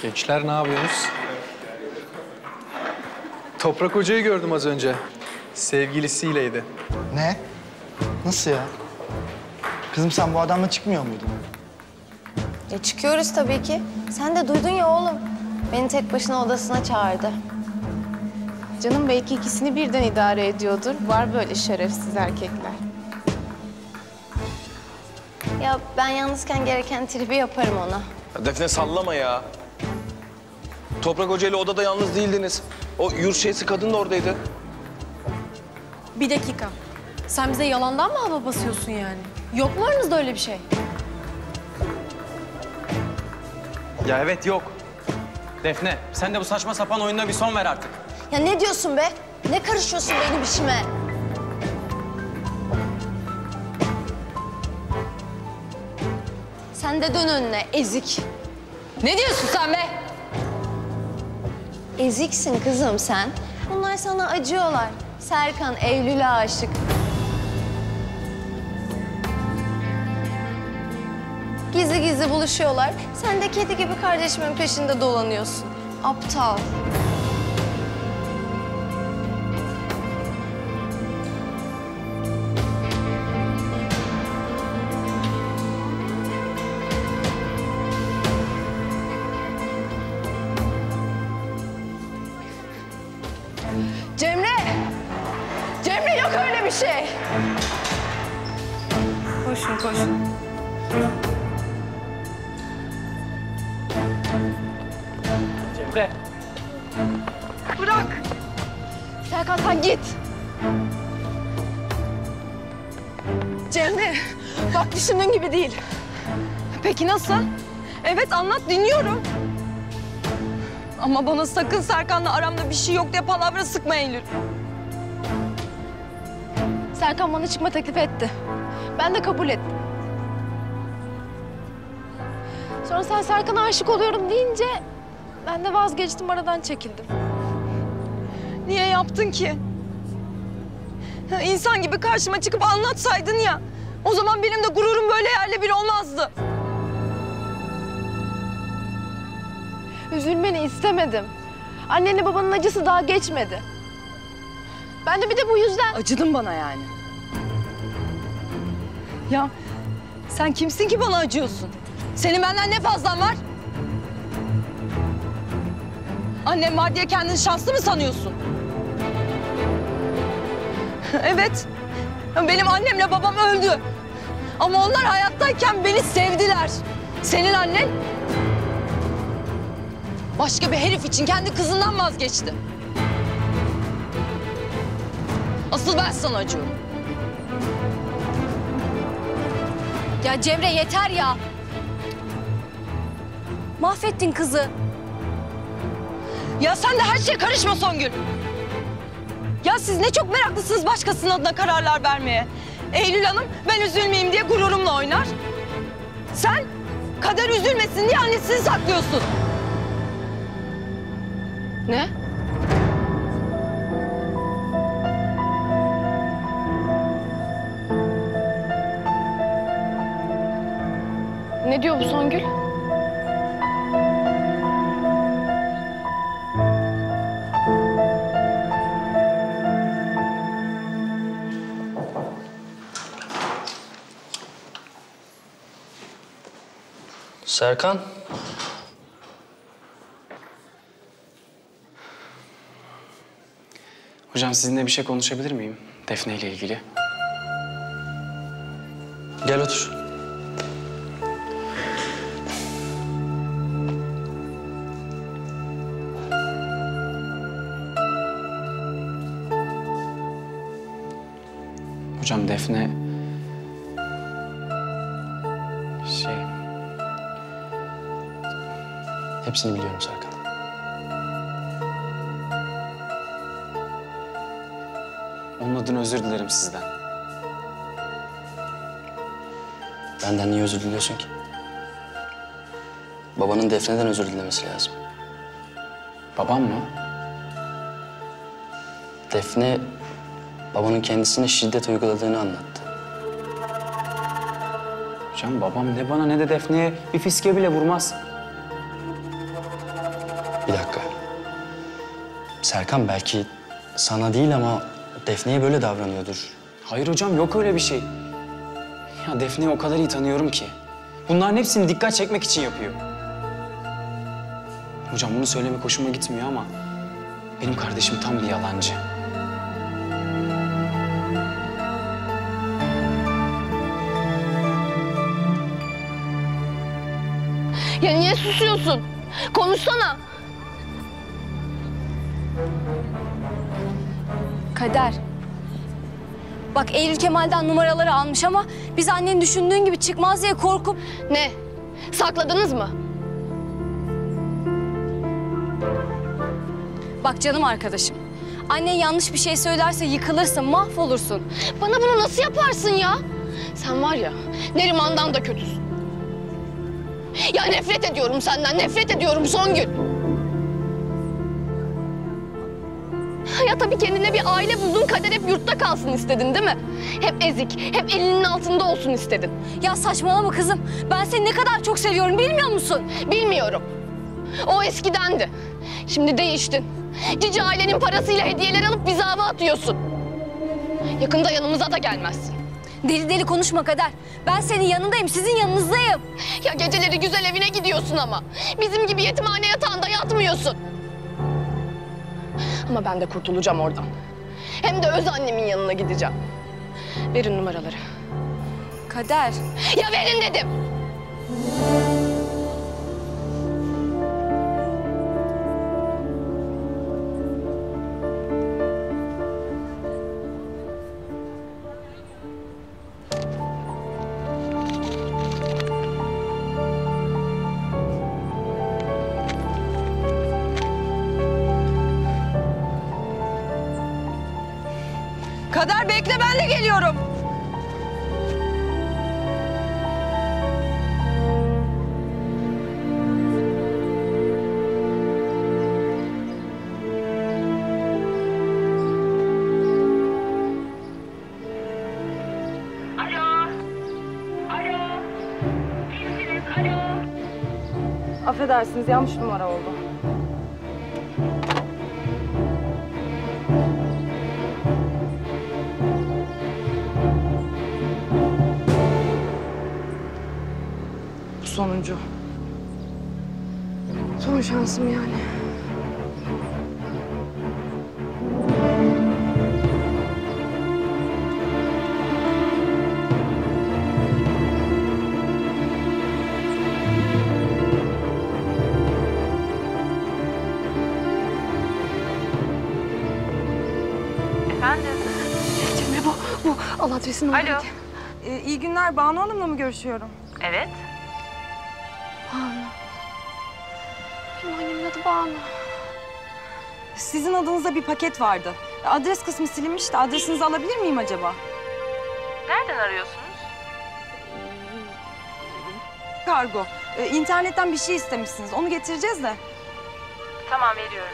Gençler ne yapıyorsunuz? Toprak Hoca'yı gördüm az önce. Sevgilisiyleydi. Ne? Nasıl ya? Kızım sen bu adamla çıkmıyor muydun? Ya çıkıyoruz tabii ki. Sen de duydun ya oğlum. Beni tek başına odasına çağırdı. Canım belki ikisini birden idare ediyordur. Var böyle şerefsiz erkekler. Ya ben yalnızken gereken tribi yaparım ona. Ya Defne sallama ya. Toprak Hoca ile odada yalnız değildiniz. O yurt şeysi kadın da oradaydı. Bir dakika. Sen bize yalandan mı hava basıyorsun yani? Yok mu aranızda öyle bir şey? Ya evet yok. Defne sen de bu saçma sapan oyununa bir son ver artık. Ya ne diyorsun be? Ne karışıyorsun benim işime? Sen de dön önüne ezik. Ne diyorsun sen be? Eziksin kızım sen. Bunlar sana acıyorlar. Serkan Eylül'e aşık. Gizli gizli buluşuyorlar. Sen de kedi gibi kardeşimin peşinde dolanıyorsun. Aptal. Cemre! Cemre yok öyle bir şey. Koşun koşun. Cemre. Bırak! Serkan sen git. Cemre, bak düşündüğün gibi değil. Peki nasıl? Evet anlat, dinliyorum. Ama bana sakın Serkan'la aramda bir şey yok diye palavra sıkma Eylül. Serkan bana çıkma teklif etti. Ben de kabul ettim. Sonra sen Serkan'a aşık oluyorum deyince ben de vazgeçtim, aradan çekildim. Niye yaptın ki? İnsan gibi karşıma çıkıp anlatsaydın ya. O zaman benim de gururum böyle yerle bir olmazdı. Üzülmeni istemedim. Annenle babanın acısı daha geçmedi. Ben de bir de bu yüzden... Acıdın bana yani. Ya sen kimsin ki bana acıyorsun? Senin benden ne fazlan var? Annem var diye kendini şanslı mı sanıyorsun? Evet. Benim annemle babam öldü. Ama onlar hayattayken beni sevdiler. Senin annen başka bir herif için kendi kızından vazgeçti. Asıl ben sana acıyorum. Ya Cemre yeter ya. Mahvettin kızı. Ya sen de her şeye karışma Songül. Ya siz ne çok meraklısınız başkasının adına kararlar vermeye. Eylül Hanım ben üzülmeyeyim diye gururumla oynar. Sen Kader üzülmesin diye annesini saklıyorsun. Ne? Ne diyor bu Songül? Serkan. Hocam sizinle bir şey konuşabilir miyim? Defne ile ilgili. Gel otur. Hocam Defne... Hepsini biliyorum Serkan. Onun adına özür dilerim sizden. Benden niye özür diliyorsun ki? Babanın Defne'den özür dilemesi lazım. Babam mı? Defne, babanın kendisine şiddet uyguladığını anlattı. Hocam babam ne bana ne de Defne'ye bir fiske bile vurmaz. Serkan belki sana değil ama Defne'ye böyle davranıyordur. Hayır hocam, yok öyle bir şey. Ya Defne'yi o kadar iyi tanıyorum ki. Bunların hepsini dikkat çekmek için yapıyor. Hocam bunu söylemek hoşuma gitmiyor ama benim kardeşim tam bir yalancı. Ya niye susuyorsun? Konuşsana. Kader. Bak Eylül Kemal'den numaraları almış ama biz annenin düşündüğün gibi çıkmaz diye korkup... Ne? Sakladınız mı? Bak canım arkadaşım. Annen yanlış bir şey söylerse yıkılırsın, mahvolursun. Bana bunu nasıl yaparsın ya? Sen var ya, Neriman'dan da kötüsün. Ya nefret ediyorum senden, nefret ediyorum Songül. Ya tabii kendine bir aile buldun, Kader hep yurtta kalsın istedin değil mi? Hep ezik, hep elinin altında olsun istedin. Ya saçmalama kızım. Ben seni ne kadar çok seviyorum bilmiyor musun? Bilmiyorum. O eskidendi. Şimdi değiştin. Cici ailenin parasıyla hediyeler alıp bize hava atıyorsun. Yakında yanımıza da gelmezsin. Deli deli konuşma Kader. Ben senin yanındayım, sizin yanınızdayım. Ya geceleri güzel evine gidiyorsun ama. Bizim gibi yetimhane yatağında yatmıyorsun. Ama ben de kurtulacağım oradan. Hem de öz annemin yanına gideceğim. Verin numaraları. Kader. Ya verin dedim. Kader bekle, ben de geliyorum. Affedersiniz, yanlış numara oldu. Bu sonuncu. Son şansım yani. Cemre bu. Al adresini. Alo. İyi günler. Banu Hanım'la mı görüşüyorum? Evet. Benim annemin adı Banu. Sizin adınıza bir paket vardı. Adres kısmı silinmiş de adresinizi alabilir miyim acaba? Nereden arıyorsunuz? Kargo. İnternetten bir şey istemişsiniz. Onu getireceğiz de. Tamam, veriyorum.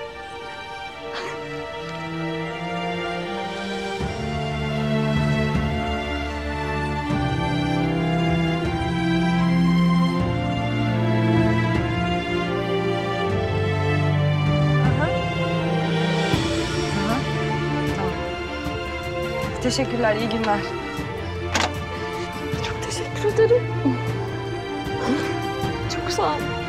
Teşekkürler, iyi günler. Çok teşekkür ederim. Çok sağ ol.